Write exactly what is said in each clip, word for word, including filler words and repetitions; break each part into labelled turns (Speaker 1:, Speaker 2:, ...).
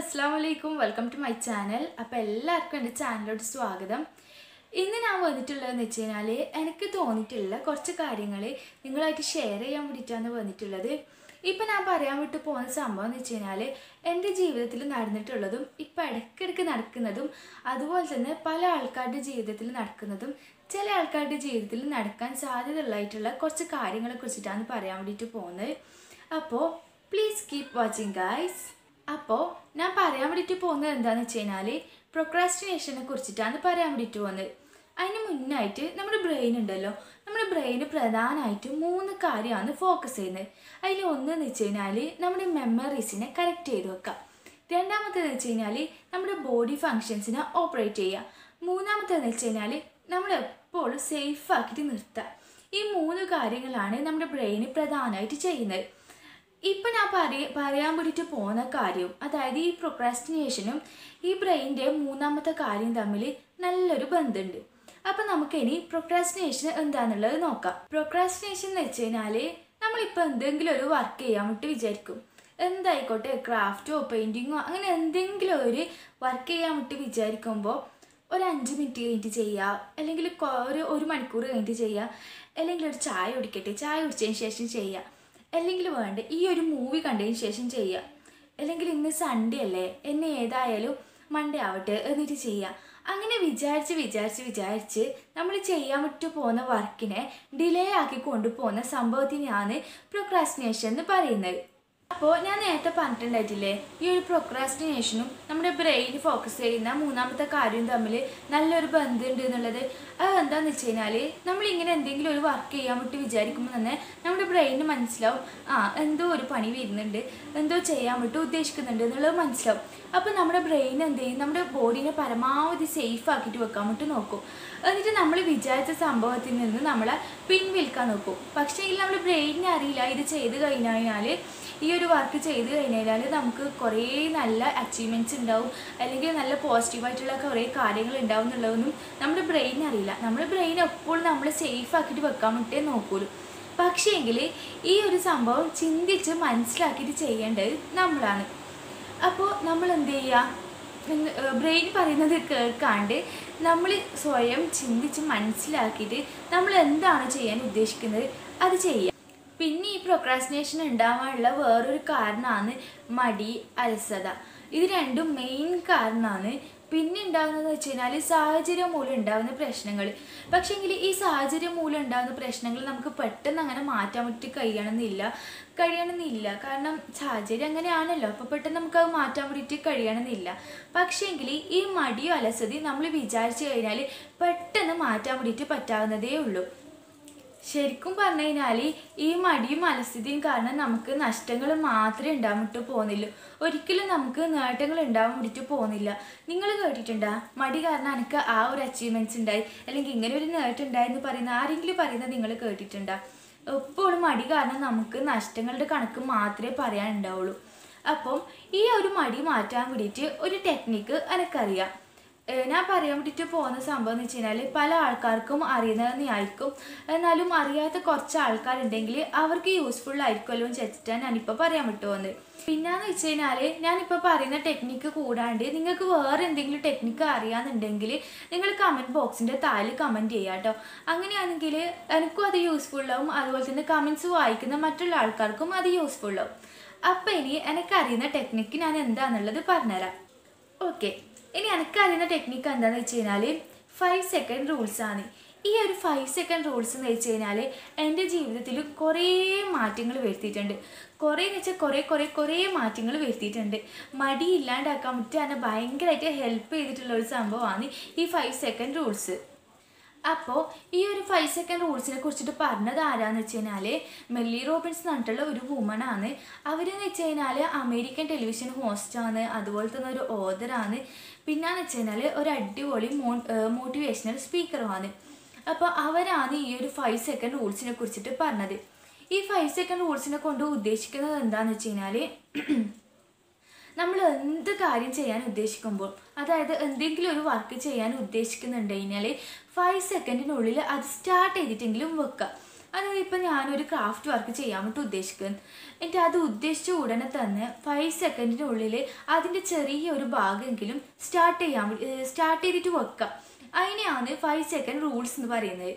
Speaker 1: Assalamualaikum, welcome to my channel. അപ്പോൾ എല്ലാവർക്കും എൻ്റെ ചാനലിലോട്ട് സ്വാഗതം. ഇന്ന് ഞാൻ വന്നിട്ടുള്ളതെന്ന് വെച്ച് കഴിഞ്ഞാൽ എനിക്ക് തോന്നിയിട്ടുള്ള കുറച്ച് കാര്യങ്ങൾ നിങ്ങളായിട്ട് ഷെയർ ചെയ്യാൻ വേണ്ടിയിട്ടാണ് വന്നിട്ടുള്ളത്. ഇപ്പം ഞാൻ പറയാൻ വിട്ട് പോകുന്ന സംഭവം എന്ന് വെച്ച് കഴിഞ്ഞാൽ എൻ്റെ ജീവിതത്തിൽ നടന്നിട്ടുള്ളതും ഇപ്പം ഇടയ്ക്കിടയ്ക്ക് നടക്കുന്നതും അതുപോലെ തന്നെ പല ആൾക്കാരുടെ ജീവിതത്തിൽ നടക്കുന്നതും ചില ആൾക്കാരുടെ ജീവിതത്തിൽ നടക്കാൻ സാധ്യതയുള്ളതായിട്ടുള്ള കുറച്ച് കാര്യങ്ങളെ കുറിച്ചിട്ടാണ് പറയാൻ വേണ്ടിയിട്ട് പോകുന്നത്. അപ്പോൾ പ്ലീസ് കീപ് വാച്ചിങ് ഗൈസ്. അപ്പോൾ ഞാൻ പറയാൻ വേണ്ടിയിട്ട് പോകുന്നത് എന്താണെന്ന് വെച്ച് കഴിഞ്ഞാൽ പ്രൊക്രാസ്റ്റിനേഷനെ കുറിച്ചിട്ടാണ് പറയാൻ വേണ്ടിയിട്ട് പോകുന്നത്. അതിന് മുന്നായിട്ട് നമ്മുടെ ബ്രെയിൻ ഉണ്ടല്ലോ, നമ്മുടെ ബ്രെയിന് പ്രധാനമായിട്ടും മൂന്ന് കാര്യമാണ് ഫോക്കസ് ചെയ്യുന്നത്. അതിൽ ഒന്നെന്ന് വെച്ച് കഴിഞ്ഞാൽ നമ്മുടെ മെമ്മറീസിനെ കറക്റ്റ് ചെയ്ത് വെക്കുക. രണ്ടാമത്തേന്ന് വെച്ച് കഴിഞ്ഞാൽ നമ്മുടെ ബോഡി ഫങ്ഷൻസിനെ ഓപ്പറേറ്റ് ചെയ്യുക. മൂന്നാമത്തേന്ന് വെച്ച് കഴിഞ്ഞാൽ നമ്മൾ എപ്പോഴും സേഫാക്കിയിട്ട് നിർത്തുക. ഈ മൂന്ന് കാര്യങ്ങളാണ് നമ്മുടെ ബ്രെയിന് പ്രധാനമായിട്ട് ചെയ്യുന്നത്. ഇപ്പം ഞാൻ പറയ പറയാൻ വേണ്ടിയിട്ട് പോകുന്ന കാര്യവും അതായത് ഈ പ്രൊക്രാസ്റ്റിനേഷനും ഈ ബ്രെയിൻ്റെ മൂന്നാമത്തെ കാര്യം തമ്മിൽ നല്ലൊരു ബന്ധമുണ്ട്. അപ്പം നമുക്കിനി പ്രൊക്രാസ്റ്റിനേഷൻ എന്താണെന്നുള്ളത് നോക്കാം. പ്രൊക്രാസ്റ്റിനേഷൻ എന്ന് വെച്ച് കഴിഞ്ഞാൽ നമ്മളിപ്പോൾ എന്തെങ്കിലും ഒരു വർക്ക് ചെയ്യാൻ വേണ്ടി വിചാരിക്കും. എന്തായിക്കോട്ടെ, ക്രാഫ്റ്റോ പെയിൻറ്റിങ്ങോ അങ്ങനെ എന്തെങ്കിലും ഒരു വർക്ക് ചെയ്യാൻ വേണ്ടി വിചാരിക്കുമ്പോൾ ഒരു അഞ്ച് മിനിറ്റ് കഴിഞ്ഞിട്ട് ചെയ്യുക, അല്ലെങ്കിൽ ഒരു ഒരു മണിക്കൂർ കഴിഞ്ഞിട്ട് ചെയ്യുക, അല്ലെങ്കിൽ ഒരു ചായ കുടിക്കട്ടെ, ചായ കുടിച്ചതിന് ശേഷം ചെയ്യുക, അല്ലെങ്കിൽ വേണ്ട ഈ ഒരു മൂവി കണ്ടതിന് ശേഷം ചെയ്യുക, അല്ലെങ്കിൽ ഇന്ന് സൺഡേ അല്ലേ എന്നെ ഏതായാലും മൺഡേ ആവട്ടെ എന്നിട്ട് ചെയ്യുക. അങ്ങനെ വിചാരിച്ച് വിചാരിച്ച് വിചാരിച്ച് നമ്മൾ ചെയ്യാൻ വിട്ടു പോകുന്ന വർക്കിനെ ഡിലേ ആക്കി കൊണ്ടുപോകുന്ന സംഭവത്തിനെയാണ് പ്രൊക്രാസ്റ്റിനേഷൻ എന്ന് പറയുന്നത്. അപ്പോൾ ഞാൻ നേരത്തെ പറഞ്ഞിട്ടുണ്ടായിട്ടില്ലേ, ഈ ഒരു പ്രൊക്രാസ്റ്റിനേഷനും നമ്മുടെ ബ്രെയിൻ ഫോക്കസ് ചെയ്യുന്ന മൂന്നാമത്തെ കാര്യവും തമ്മിൽ നല്ലൊരു ബന്ധമുണ്ട് എന്നുള്ളത്. അത് എന്താണെന്ന് വെച്ച് കഴിഞ്ഞാൽ നമ്മളിങ്ങനെ എന്തെങ്കിലും ഒരു വർക്ക് ചെയ്യാൻ വേണ്ടി വിചാരിക്കുമ്പോൾ തന്നെ നമ്മുടെ ബ്രെയിനിന് മനസ്സിലാവും, ആ എന്തോ ഒരു പണി വരുന്നുണ്ട്, എന്തോ ചെയ്യാൻ വേണ്ടി ഉദ്ദേശിക്കുന്നുണ്ട് എന്നുള്ളത് മനസ്സിലാവും. അപ്പോൾ നമ്മുടെ ബ്രെയിൻ എന്ത് ചെയ്യും, നമ്മുടെ ബോഡീനെ പരമാവധി സേഫ് ആക്കിയിട്ട് വെക്കാൻ വേണ്ടി നോക്കും. എന്നിട്ട് നമ്മൾ വിചാരിച്ച സംഭവത്തിൽ നിന്ന് നമ്മളെ പിൻവലിക്കാൻ നോക്കും. പക്ഷേ ഇതിൽ നമ്മുടെ ബ്രെയിനിനെ അറിയില്ല ഇത് ചെയ്ത് കഴിഞ്ഞാൽ, ഈ ഒരു വർക്ക് ചെയ്ത് കഴിഞ്ഞാൽ നമുക്ക് കുറേ നല്ല അച്ചീവ്മെൻറ്റ്സ് ഉണ്ടാവും, അല്ലെങ്കിൽ നല്ല പോസിറ്റീവായിട്ടുള്ള കുറേ കാര്യങ്ങൾ ഉണ്ടാവും എന്നുള്ളതൊന്നും നമ്മുടെ ബ്രെയിൻ അറിയില്ല. നമ്മുടെ ബ്രെയിൻ എപ്പോഴും നമ്മൾ സേഫ് ആക്കിയിട്ട് വെക്കാൻ വേണ്ടിയിട്ടേ നോക്കൂലൂ. പക്ഷേ എങ്കിൽ ഈ ഒരു സംഭവം ചിന്തിച്ച് മനസ്സിലാക്കിയിട്ട് ചെയ്യേണ്ടത് നമ്മളാണ്. അപ്പോൾ നമ്മൾ എന്ത് ചെയ്യുക, ബ്രെയിൻ പറയുന്നത് കേൾക്കാണ്ട് നമ്മൾ സ്വയം ചിന്തിച്ച് മനസ്സിലാക്കിയിട്ട് നമ്മൾ എന്താണ് ചെയ്യാൻ ഉദ്ദേശിക്കുന്നത് അത് ചെയ്യുക. പിന്നെ ഈ പ്രൊക്രാസ്റ്റിനേഷൻ ഉണ്ടാവാനുള്ള വേറൊരു കാരണമാണ് മടി, അലസത. ഇത് രണ്ടും മെയിൻ കാരണമാണ്. പിന്നെ ഉണ്ടാകുന്നതെന്ന് വെച്ച് കഴിഞ്ഞാൽ സാഹചര്യം മൂലം ഉണ്ടാകുന്ന പ്രശ്നങ്ങൾ. പക്ഷേങ്കിൽ ഈ സാഹചര്യം മൂലം ഉണ്ടാകുന്ന പ്രശ്നങ്ങൾ നമുക്ക് പെട്ടെന്ന് അങ്ങനെ മാറ്റാൻ വേണ്ടി കഴിയണമെന്നില്ല കഴിയണമെന്നില്ല കാരണം സാഹചര്യം അങ്ങനെയാണല്ലോ. അപ്പോൾ പെട്ടെന്ന് നമുക്കത് മാറ്റാൻ വേണ്ടിയിട്ട് കഴിയണമെന്നില്ല. പക്ഷേങ്കിൽ ഈ മടിയോ അലസതയും നമ്മൾ വിചാരിച്ചു കഴിഞ്ഞാൽ പെട്ടെന്ന് മാറ്റാൻ വേണ്ടിയിട്ട് പറ്റാവുന്നതേ ഉള്ളൂ. ശരിക്കും പറഞ്ഞു കഴിഞ്ഞാൽ ഈ മടിയും അലസതയും കാരണം നമുക്ക് നഷ്ടങ്ങൾ മാത്രമേ ഉണ്ടാകാൻ വേണ്ടിയിട്ട് പോകുന്നില്ല, ഒരിക്കലും നമുക്ക് നേട്ടങ്ങൾ ഉണ്ടാകാൻ വേണ്ടിയിട്ട് പോകുന്നില്ല. നിങ്ങൾ കേട്ടിട്ടുണ്ടോ, മടി കാരണം എനിക്ക് ആ ഒരു അച്ചീവ്മെൻറ്റ്സ് ഉണ്ടായി, അല്ലെങ്കിൽ ഇങ്ങനെ ഒരു നേട്ടം ഉണ്ടായെന്ന് പറയുന്ന ആരെങ്കിലും പറയുന്നത് നിങ്ങൾ കേട്ടിട്ടുണ്ടോ? എപ്പോഴും മടി കാരണം നമുക്ക് നഷ്ടങ്ങളുടെ കണക്ക് മാത്രമേ പറയാനുണ്ടാവുള്ളൂ. അപ്പം ഈ ഒരു മടി മാറ്റാൻ വേണ്ടിയിട്ട് ഒരു ടെക്നിക്ക് എനിക്കറിയാം. ഞാൻ പറയാൻ വേണ്ടിയിട്ട് പോകുന്ന സംഭവം എന്ന് വെച്ച് കഴിഞ്ഞാൽ പല ആൾക്കാർക്കും അറിയുന്നതെന്നായിരിക്കും, എന്നാലും അറിയാത്ത കുറച്ച് ആൾക്കാരുണ്ടെങ്കിൽ അവർക്ക് യൂസ്ഫുൾ ആയിരിക്കുമല്ലോ എന്ന് വെച്ചിട്ടാണ് ഞാനിപ്പോൾ പറയാൻ വിട്ടു പോകുന്നത്. പിന്നെയെന്ന് വെച്ച് കഴിഞ്ഞാൽ ഞാനിപ്പോൾ പറയുന്ന ടെക്നിക്ക് കൂടാണ്ട് നിങ്ങൾക്ക് വേറെ എന്തെങ്കിലും ടെക്നിക്ക് അറിയാമെന്നുണ്ടെങ്കിൽ നിങ്ങൾ കമൻറ്റ് ബോക്സിൻ്റെ താഴെ കമൻറ്റ് ചെയ്യുക കേട്ടോ. അങ്ങനെയാണെങ്കിൽ എനിക്കും അത് യൂസ്ഫുള്ളാവും, അതുപോലെ തന്നെ കമൻറ്റ്സ് വായിക്കുന്ന മറ്റുള്ള ആൾക്കാർക്കും അത് യൂസ്ഫുള്ളാവും. അപ്പോൾ ഇനി എനിക്കറിയുന്ന ടെക്നിക്ക് ഞാൻ എന്താണെന്നുള്ളത് പറഞ്ഞുതരാം. ഓക്കെ, ഇനി എനിക്കറിയുന്ന ടെക്നിക്ക് എന്താണെന്ന് വെച്ച് കഴിഞ്ഞാൽ ഫൈവ് സെക്കൻഡ് റൂൾസാണ്. ഈ ഒരു ഫൈവ് സെക്കൻഡ് റൂൾസ് എന്ന് വെച്ച് കഴിഞ്ഞാൽ എൻ്റെ ജീവിതത്തിൽ കുറേ മാറ്റങ്ങൾ വരുത്തിയിട്ടുണ്ട്. കുറേ എന്ന് വെച്ചാൽ കുറേ കുറേ കുറേ മാറ്റങ്ങൾ വരുത്തിയിട്ടുണ്ട്. മടി ഇല്ലാണ്ടാക്കാൻ വേണ്ടിയിട്ട് എന്നെ ഭയങ്കരമായിട്ട് ഹെൽപ്പ് ചെയ്തിട്ടുള്ള ഒരു സംഭവമാണ് ഈ ഫൈവ് സെക്കൻഡ് റൂൾസ്. അപ്പോൾ ഈ ഒരു ഫൈവ് സെക്കൻഡ് റൂൾസിനെ കുറിച്ചിട്ട് പറഞ്ഞത് ആരാന്ന് വെച്ച് കഴിഞ്ഞാൽ മെല്ലി റോബിൻസ് എന്ന് പറഞ്ഞിട്ടുള്ള ഒരു വുമണാണ്. അവരെന്ന് വെച്ച് കഴിഞ്ഞാൽ അമേരിക്കൻ ടെലിവിഷൻ ഹോസ്റ്റാണ്, അതുപോലെ തന്നെ ഒരു ഓതറാണ്, പിന്നെയെന്ന് വെച്ച് കഴിഞ്ഞാൽ ഒരു അടിപൊളി മോ മോട്ടിവേഷണൽ സ്പീക്കറുമാണ്. അപ്പോൾ അവരാണ് ഈ ഒരു ഫൈവ് സെക്കൻഡ് റൂൾസിനെ കുറിച്ചിട്ട് പറഞ്ഞത്. ഈ ഫൈവ് സെക്കൻഡ് റൂൾസിനെ കൊണ്ട് ഉദ്ദേശിക്കുന്നത് എന്താണെന്ന് വെച്ച് കഴിഞ്ഞാൽ നമ്മൾ എന്ത് കാര്യം ചെയ്യാൻ ഉദ്ദേശിക്കുമ്പോൾ, അതായത് എന്തെങ്കിലും ഒരു വർക്ക് ചെയ്യാൻ ഉദ്ദേശിക്കുന്നുണ്ട് കഴിഞ്ഞാൽ ഫൈവ് സെക്കൻഡിനുള്ളിൽ അത് സ്റ്റാർട്ട് ചെയ്തിട്ടെങ്കിലും വെക്കുക. അതായത് ഇപ്പം ഞാനൊരു ക്രാഫ്റ്റ് വർക്ക് ചെയ്യാൻ വേണ്ടി ഉദ്ദേശിക്കുന്നത്. എന്നിട്ട് അത് ഉദ്ദേശിച്ച ഉടനെ തന്നെ ഫൈവ് സെക്കൻഡിനുള്ളിൽ അതിൻ്റെ ചെറിയൊരു ഭാഗമെങ്കിലും സ്റ്റാർട്ട് ചെയ്യാൻ സ്റ്റാർട്ട് ചെയ്തിട്ട് വെക്കാം. അതിനെയാണ് ഫൈവ് സെക്കൻഡ് റൂൾസ് എന്ന് പറയുന്നത്.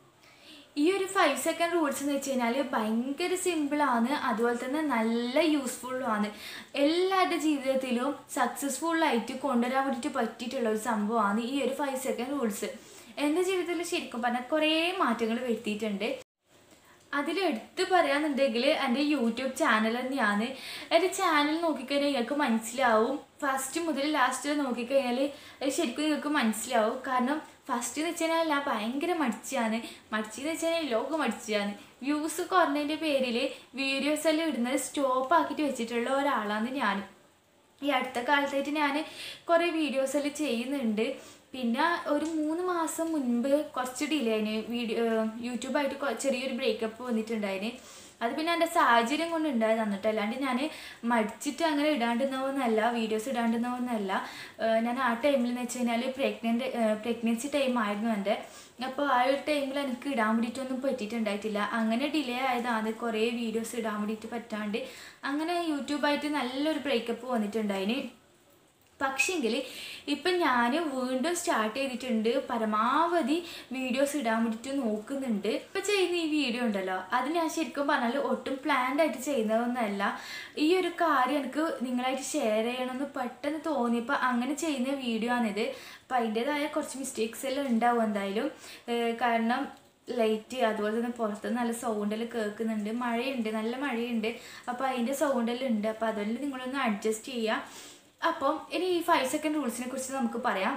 Speaker 1: ഈ ഒരു ഫൈവ് സെക്കൻഡ് റൂൾസ് എന്ന് വെച്ച് കഴിഞ്ഞാൽ ഭയങ്കര സിമ്പിളാണ്, അതുപോലെ തന്നെ നല്ല യൂസ്ഫുള്ളുമാണ്. എല്ലാവരുടെ ജീവിതത്തിലും സക്സസ്ഫുള്ളായിട്ട് കൊണ്ടുവരാൻ വേണ്ടിയിട്ട് പറ്റിയിട്ടുള്ള ഒരു സംഭവമാണ് ഈ ഒരു ഫൈവ് സെക്കൻഡ് റൂൾസ്. എൻ്റെ ജീവിതത്തിൽ ശരിക്കും പറഞ്ഞാൽ കുറേ മാറ്റങ്ങൾ വരുത്തിയിട്ടുണ്ട്. അതിലെടുത്ത് പറയാന്നുണ്ടെങ്കിൽ എൻ്റെ യൂട്യൂബ് ചാനൽ തന്നെയാണ്. എൻ്റെ ചാനൽ നോക്കിക്കഴിഞ്ഞാൽ നിങ്ങൾക്ക് മനസ്സിലാവും, ഫസ്റ്റ് മുതൽ ലാസ്റ്റ് നോക്കിക്കഴിഞ്ഞാൽ ശരിക്കും നിങ്ങൾക്ക് മനസ്സിലാവും. കാരണം ഫസ്റ്റ് എന്ന് വെച്ച് കഴിഞ്ഞാൽ ഞാൻ ഭയങ്കര മടിച്ചാണ്, മടിച്ചെന്ന് വെച്ച് കഴിഞ്ഞാൽ ലോകം മടിച്ചാണ്. വ്യൂസ് കുറഞ്ഞതിൻ്റെ പേരിൽ വീഡിയോസ് എല്ലാം ഇടുന്നത് സ്റ്റോപ്പ് ആക്കിയിട്ട് വെച്ചിട്ടുള്ള ഒരാളാണ് ഞാൻ. ഈ അടുത്ത കാലത്തായിട്ട് ഞാൻ കുറേ വീഡിയോസ് എല്ലാം ചെയ്യുന്നുണ്ട്. പിന്നെ ഒരു മൂന്ന് മാസം മുൻപ് കുറച്ച് ഡിലേ ആയിന് വീഡിയോ യൂട്യൂബായിട്ട് ചെറിയൊരു ബ്രേക്കപ്പ് വന്നിട്ടുണ്ടായിന്. അത് പിന്നെ എൻ്റെ സാഹചര്യം കൊണ്ട് ഉണ്ടായത് തന്നിട്ട്, അല്ലാണ്ട് ഞാൻ മടിച്ചിട്ട് അങ്ങനെ ഇടാണ്ടുന്നതൊന്നല്ല, വീഡിയോസ് ഇടാണ്ടുന്നതൊന്നല്ല. ഞാൻ ആ ടൈമിൽ എന്ന് വെച്ച് കഴിഞ്ഞാൽ പ്രഗ്നൻ്റ് പ്രഗ്നൻസി ടൈം ആയിരുന്നു എൻ്റെ. അപ്പോൾ ആ ഒരു ടൈമിൽ എനിക്ക് ഇടാൻ വേണ്ടിയിട്ടൊന്നും പറ്റിയിട്ടുണ്ടായിട്ടില്ല. അങ്ങനെ ഡിലേ ആയതാണ് കുറേ വീഡിയോസ് ഇടാൻ വേണ്ടിയിട്ട് പറ്റാണ്ട്. അങ്ങനെ യൂട്യൂബായിട്ട് നല്ലൊരു ബ്രേക്കപ്പ് വന്നിട്ടുണ്ടായിന്. പക്ഷെങ്കിൽ ഇപ്പം ഞാൻ വീണ്ടും സ്റ്റാർട്ട് ചെയ്തിട്ടുണ്ട്, പരമാവധി വീഡിയോസ് ഇടാൻ വേണ്ടിയിട്ട് നോക്കുന്നുണ്ട്. ഇപ്പം ചെയ്യുന്ന ഈ വീഡിയോ ഉണ്ടല്ലോ, അത് ഞാൻ ശരിക്കും പറഞ്ഞാൽ ഒട്ടും പ്ലാൻഡ് ആയിട്ട് ചെയ്യുന്നതൊന്നുമല്ല. ഈ ഒരു കാര്യം എനിക്ക് നിങ്ങളായിട്ട് ഷെയർ ചെയ്യണമെന്ന് പെട്ടെന്ന് തോന്നിയപ്പോൾ അങ്ങനെ ചെയ്യുന്ന വീഡിയോ ആണിത്. അപ്പം അതിൻ്റേതായ കുറച്ച് മിസ്റ്റേക്സ് എല്ലാം ഉണ്ടാവും എന്തായാലും. കാരണം ലൈറ്റ്, അതുപോലെ തന്നെ പുറത്ത് നല്ല സൗണ്ടെല്ലാം കേൾക്കുന്നുണ്ട്, മഴയുണ്ട്, നല്ല മഴയുണ്ട്. അപ്പോൾ അതിൻ്റെ സൗണ്ടെല്ലാം ഉണ്ട്. അപ്പോൾ അതുകൊണ്ട് നിങ്ങളൊന്ന് അഡ്ജസ്റ്റ് ചെയ്യുക. അപ്പം ഇനി ഈ ഫൈവ് സെക്കൻഡ് റൂൾസിനെ കുറിച്ച് നമുക്ക് പറയാം.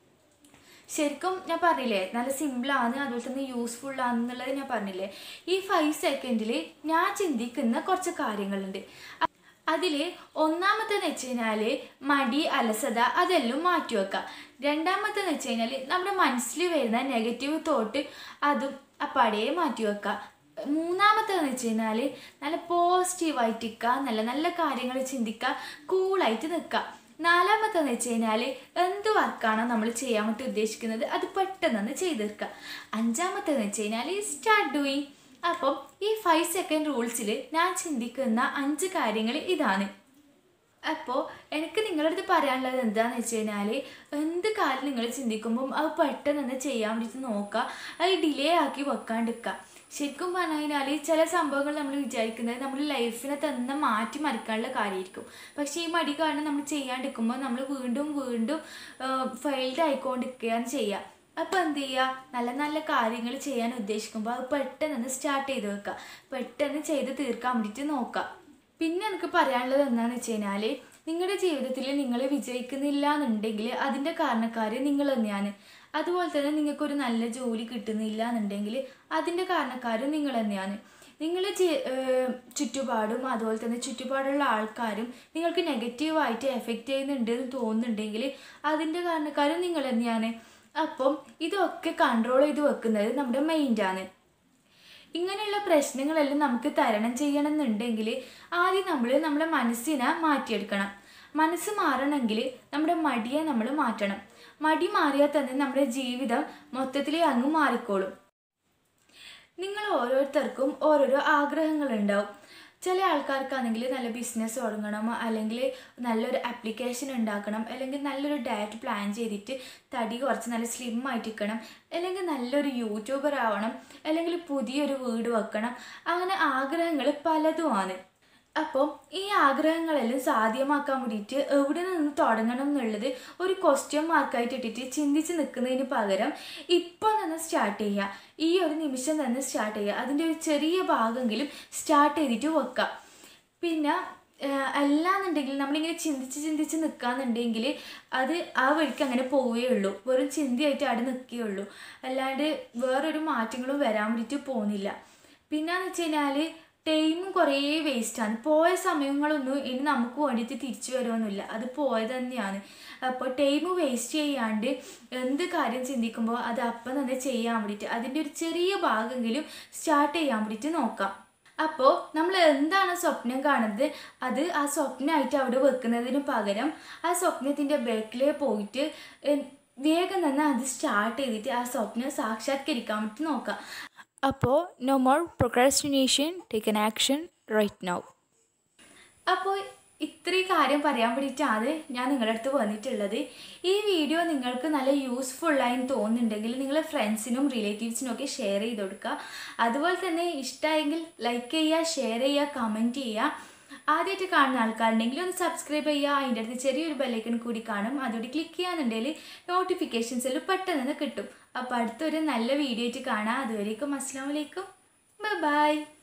Speaker 1: ശരിക്കും ഞാൻ പറഞ്ഞില്ലേ നല്ല സിമ്പിളാണ്, അതുപോലെ തന്നെ യൂസ്ഫുൾ ആണെന്നുള്ളത് ഞാൻ പറഞ്ഞില്ലേ. ഈ ഫൈവ് സെക്കൻഡിൽ ഞാൻ ചിന്തിക്കുന്ന കുറച്ച് കാര്യങ്ങളുണ്ട്. അതിൽ ഒന്നാമത്തെന്ന് വെച്ച് കഴിഞ്ഞാൽ മടി, അലസത അതെല്ലാം മാറ്റി വെക്കാം. രണ്ടാമത്തെന്ന് വെച്ച് കഴിഞ്ഞാൽ നമ്മുടെ മനസ്സിൽ വരുന്ന നെഗറ്റീവ് തോട്ട് അതും അപ്പാടെ മാറ്റി വെക്കാം. മൂന്നാമത്തേന്ന് വെച്ച് കഴിഞ്ഞാൽ നല്ല പോസിറ്റീവായിട്ട് നിൽക്കുക, നല്ല നല്ല കാര്യങ്ങൾ ചിന്തിക്കുക, കൂളായിട്ട് നിൽക്കുക. നാലാമത്തേന്ന് വെച്ച് കഴിഞ്ഞാൽ എന്ത് വർക്കാണോ നമ്മൾ ചെയ്യാൻ വേണ്ടി ഉദ്ദേശിക്കുന്നത് അത് പെട്ടെന്ന് ചെയ്ത് തീർക്കുക. അഞ്ചാമത്തേന്ന് വെച്ച് കഴിഞ്ഞാൽ സ്റ്റാർട്ട് ഡൂയിങ്. അപ്പം ഈ ഫൈവ് സെക്കൻഡ് റൂൾസിൽ ഞാൻ ചിന്തിക്കുന്ന അഞ്ച് കാര്യങ്ങൾ ഇതാണ്. അപ്പോൾ എനിക്ക് നിങ്ങളുടെ അടുത്ത് പറയാനുള്ളത് എന്താണെന്ന് വെച്ച് കഴിഞ്ഞാൽ എന്ത് കാര്യം നിങ്ങൾ ചിന്തിക്കുമ്പം അത് പെട്ടെന്ന് ചെയ്യാൻ വേണ്ടിയിട്ട് നോക്കുക, അത് ഡിലേ ആക്കി വെക്കാണ്ടിരിക്കുക. ശരിക്കും പറഞ്ഞു കഴിഞ്ഞാൽ ചില സംഭവങ്ങൾ നമ്മൾ വിചാരിക്കുന്നത് നമ്മൾ ലൈഫിനെ തന്നെ മാറ്റി മറിക്കാനുള്ള കാര്യമായിരിക്കും. പക്ഷേ ഈ മടി കാരണം നമ്മൾ ചെയ്യാണ്ടിരിക്കുമ്പോൾ നമ്മൾ വീണ്ടും വീണ്ടും ഫെയിൽഡ് ആയിക്കൊണ്ടിരിക്കുകയാണ് ചെയ്യുക. അപ്പോൾ എന്ത് ചെയ്യുക, നല്ല നല്ല കാര്യങ്ങൾ ചെയ്യാൻ ഉദ്ദേശിക്കുമ്പോൾ അത് പെട്ടെന്ന് സ്റ്റാർട്ട് ചെയ്ത് വെക്കുക, പെട്ടെന്ന് ചെയ്ത് തീർക്കാൻ വേണ്ടിയിട്ട് നോക്കുക. പിന്നെ എനിക്ക് പറയാനുള്ളത് എന്താണെന്ന് വെച്ച് കഴിഞ്ഞാൽ നിങ്ങളുടെ ജീവിതത്തിൽ നിങ്ങൾ വിജയിക്കുന്നില്ല എന്നുണ്ടെങ്കിൽ അതിൻ്റെ കാരണക്കാർ നിങ്ങൾ തന്നെയാണ്. അതുപോലെ തന്നെ നിങ്ങൾക്കൊരു നല്ല ജോലി കിട്ടുന്നില്ല എന്നുണ്ടെങ്കിൽ അതിൻ്റെ കാരണക്കാരും നിങ്ങൾ തന്നെയാണ്. നിങ്ങൾ ചുറ്റുപാടും അതുപോലെ തന്നെ ചുറ്റുപാടുള്ള ആൾക്കാരും നിങ്ങൾക്ക് നെഗറ്റീവായിട്ട് എഫക്റ്റ് ചെയ്യുന്നുണ്ടെന്ന് തോന്നുന്നുണ്ടെങ്കിൽ അതിൻ്റെ കാരണക്കാരും നിങ്ങൾ തന്നെയാണ്. അപ്പം ഇതൊക്കെ കൺട്രോൾ ചെയ്ത് വെക്കുന്നത് നമ്മുടെ മൈൻഡാണ്. ഇങ്ങനെയുള്ള പ്രശ്നങ്ങളെല്ലാം നമുക്ക് തരണം ചെയ്യണമെന്നുണ്ടെങ്കിൽ ആദ്യം നമ്മൾ നമ്മുടെ മനസ്സിനെ മാറ്റിയെടുക്കണം. മനസ്സ് മാറണമെങ്കിൽ നമ്മുടെ മടിയെ നമ്മൾ മാറ്റണം. മടി മാറിയാൽ തന്നെ നമ്മുടെ ജീവിതം മൊത്തത്തിൽ അങ്ങ് മാറിക്കോളും. നിങ്ങൾ ഓരോരുത്തർക്കും ഓരോരോ ആഗ്രഹങ്ങളുണ്ടാവും. ചില ആൾക്കാർക്കാണെങ്കിൽ നല്ല ബിസിനസ് തുടങ്ങണം, അല്ലെങ്കിൽ നല്ലൊരു ആപ്ലിക്കേഷൻ ഉണ്ടാക്കണം, അല്ലെങ്കിൽ നല്ലൊരു ഡയറ്റ് പ്ലാൻ ചെയ്തിട്ട് തടി കുറച്ച് നല്ല സ്ലിം ആയിട്ടിരിക്കണം, അല്ലെങ്കിൽ നല്ലൊരു യൂട്യൂബർ ആവണം, അല്ലെങ്കിൽ പുതിയൊരു വീട് വെക്കണം. അങ്ങനെ ആഗ്രഹങ്ങൾ പലതുമാണ്. അപ്പം ഈ ആഗ്രഹങ്ങളെല്ലാം സാധ്യമാക്കാൻ വേണ്ടിയിട്ട് എവിടെ നിന്ന് തുടങ്ങണം എന്നുള്ളത് ഒരു ക്വസ്റ്റ്യൻ മാർക്കായിട്ട് ഇട്ടിട്ട് ചിന്തിച്ച് നിൽക്കുന്നതിന് പകരം ഇപ്പം തന്നെ സ്റ്റാർട്ട് ചെയ്യുക. ഈ ഒരു നിമിഷം തന്നെ സ്റ്റാർട്ട് ചെയ്യുക. അതിൻ്റെ ഒരു ചെറിയ ഭാഗമെങ്കിലും സ്റ്റാർട്ട് ചെയ്തിട്ട് വെക്കുക. പിന്നെ അല്ലാന്നുണ്ടെങ്കിൽ നമ്മളിങ്ങനെ ചിന്തിച്ച് ചിന്തിച്ച് നിൽക്കാന്നുണ്ടെങ്കിൽ അത് ആ വഴിക്ക് അങ്ങനെ പോവുകയുള്ളൂ. വെറും ചിന്തയായിട്ട് അവിടെ നിൽക്കുകയുള്ളൂ, അല്ലാണ്ട് വേറൊരു മാറ്റങ്ങളും വരാൻ വേണ്ടിയിട്ട് പോകുന്നില്ല. പിന്നെയെന്ന് വെച്ച് കഴിഞ്ഞാൽ ടൈമും കുറേ വേസ്റ്റാണ്. പോയ സമയങ്ങളൊന്നും ഇനി നമുക്ക് വേണ്ടിയിട്ട് തിരിച്ചു വരുമൊന്നുമില്ല, അത് പോയത് തന്നെയാണ്. അപ്പോൾ ടൈം വേസ്റ്റ് ചെയ്യാണ്ട് എന്ത് കാര്യം ചിന്തിക്കുമ്പോൾ അത് അപ്പം തന്നെ ചെയ്യാൻ വേണ്ടിയിട്ട് അതിൻ്റെ ഒരു ചെറിയ ഭാഗമെങ്കിലും സ്റ്റാർട്ട് ചെയ്യാൻ വേണ്ടിയിട്ട് നോക്കാം. അപ്പോൾ നമ്മൾ എന്താണ് സ്വപ്നം കാണുന്നത് അത് ആ സ്വപ്നമായിട്ട് അവിടെ വെക്കുന്നതിന് പകരം ആ സ്വപ്നത്തിൻ്റെ ബാക്കിൽ പോയിട്ട് വേഗം തന്നെ അത് സ്റ്റാർട്ട് ചെയ്തിട്ട് ആ സ്വപ്നം സാക്ഷാത്കരിക്കാൻ വേണ്ടി നോക്കാം. അപ്പോൾ no more procrastination, take an action right now. അപ്പോൾ ഇത്രയും കാര്യം പറയാൻ വേണ്ടിയിട്ടാണ് ഞാൻ നിങ്ങളുടെ അടുത്ത് വന്നിട്ടുള്ളത്. ഈ വീഡിയോ നിങ്ങൾക്ക് നല്ല യൂസ്ഫുള്ളായി തോന്നുന്നുണ്ടെങ്കിൽ നിങ്ങൾ ഫ്രണ്ട്സിനും റിലേറ്റീവ്സിനും ഒക്കെ ഷെയർ ചെയ്ത് കൊടുക്കുക. അതുപോലെ തന്നെ ഇഷ്ടമായെങ്കിൽ ലൈക്ക് ചെയ്യുക, ഷെയർ ചെയ്യുക, കമൻറ്റ് ചെയ്യുക. ആദ്യമായിട്ട് കാണുന്ന ആൾക്കാരുണ്ടെങ്കിൽ ഒന്ന് സബ്സ്ക്രൈബ് ചെയ്യുക. അതിൻ്റെ അടുത്ത് ചെറിയൊരു ബെല്ലൈക്കൺ കൂടി കാണും, അതുകൂടി ക്ലിക്ക് ചെയ്യാന്നുണ്ടെങ്കിൽ നോട്ടിഫിക്കേഷൻസിൽ പെട്ടെന്ന് കിട്ടും. അപ്പോൾ അടുത്തൊരു നല്ല വീഡിയോ ആയിട്ട് കാണാം. അതുവരേക്കും അസ്സലാമു അലൈക്കും, ബൈ ബൈ.